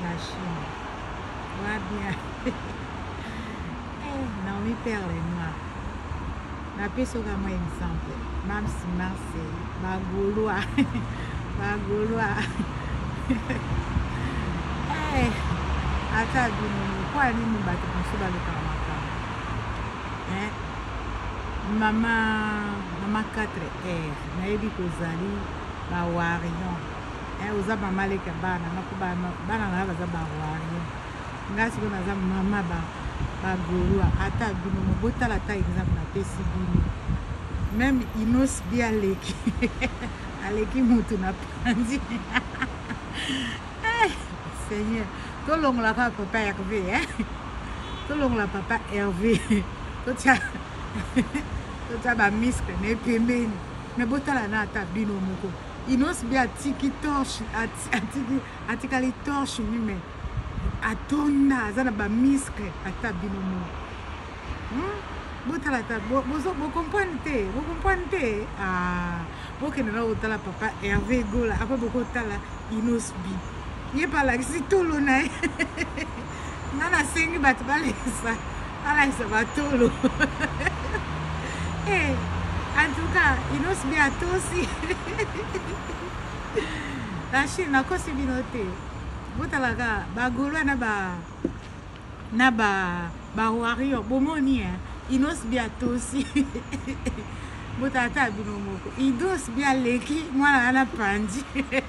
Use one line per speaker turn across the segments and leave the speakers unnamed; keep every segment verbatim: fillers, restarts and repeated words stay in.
la Chine. Va bien. Eh, Naomi perd les noirs. La pièce au moi exemple. Même si Marseille, ma Gaulois, ma Gaulois. Eh, attends, quoi aller nous battre comme ça dans le Karamaka? Eh, maman, maman quatre heures. Naïbi kozali, ba warion. Eh, oza mama leka bana, nakuba bana na baza ba warion. Ngasi ko naza mama ba ba Gaulois. Attends, bino mo botala ta exemple na pesi bino. Même Inos bien leki. Aleki mutu na pandi. Eh, Seigneur. Tout long la papa Hervé, hein? Tout long la papa Hervé. Tout ça. Tout ça ba misque ne pembe. Mais botala na ta bino moko. Inos bien tiki torche, atiki atikali torche mi mais atonda zana ba misque ata bino moko. Hmm? Botala ta bo bozo bo comprendre, bo comprendre. Ah, bo ke na botala papa Hervé gola, après bo botala Inos bi. Ye pala si tolo na. Nana sengi batu balesa. Ala isa batolo. Eh, en tout cas, Inos bi atosi. La Chine na kosi binote. Botala ka ba Gaulois na ba na ba ba warrior bomoni hein. Inos bi atosi. Botata bino moko. Idos bi aleki mwana ana pandi.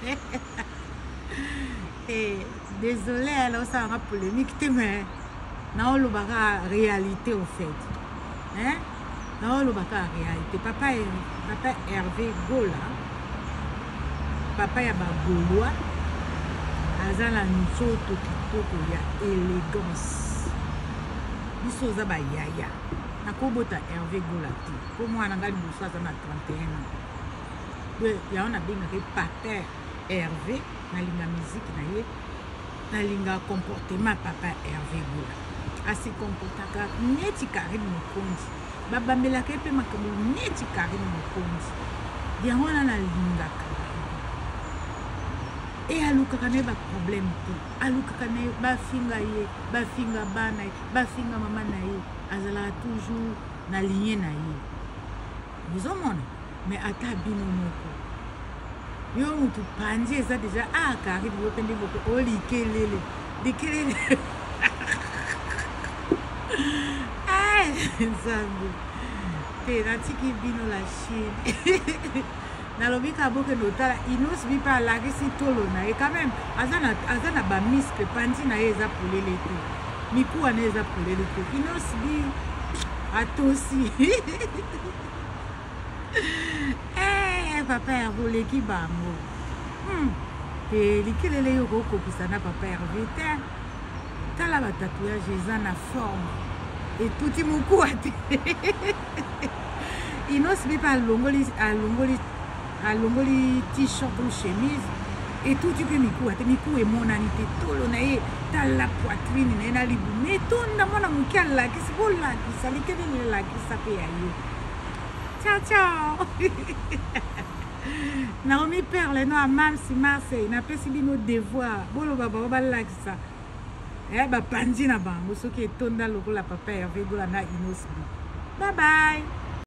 Et désolé, alors ça aura polémique, mais non, le baka réalité au fait. Hein? Non, le baka réalité. Papa, papa Hervé Gola, papa ya ba Gaulois, azala nzoto kitoko ya élégance. Biso za ba yaya. Nakobota Hervé Gola ti. Pour moi, on a ngali boursa za na trente et un ans. Donc, ya on a bien que papa Hervé na linga musique na ye na linga comportement papa Hervé Gola asi comportaka neti Karine Mokonzi babambelaka pe makambo neti Karine Mokonzi yango wana na lingaka e alukaka ne ba problème te alukaka ne bafinga ye bafinga bana ye bafinga mama na ye azala toujours na ligne na ye vous omona mais ata bino moko yo mutu pandi eza déjà ah Karine yo pende boko oli kelele dikelele ah nzambe te natiki bino la Chine nalobi ka boke notala Inos bi pa la si tolo na e quand même azana azana ba misque pandi na eza polele te miku ana eza polele te Inos bi atosi papa Hervé qui bango. Hmm. Et likelele yo ko kopisa na papa Hervé te. Tala ba tatouage eza na forme. Et tout i muku ate. Inos bi pa longoli a longoli a longoli t-shirt ou chemise et tout i pe miku ate miku e monanité tolo na ye tala poitrine na na libu. Mais tonda mona mukala kisi bola kisa likelele la kisa pe ya yo. Ciao ciao. Naomi Perle no amam si Marseille na pesi bino devoir bolo baba ba lakisa eh ba pandi na bango soki etonda lokola papa Hervé Gola na Inos. Bye bye.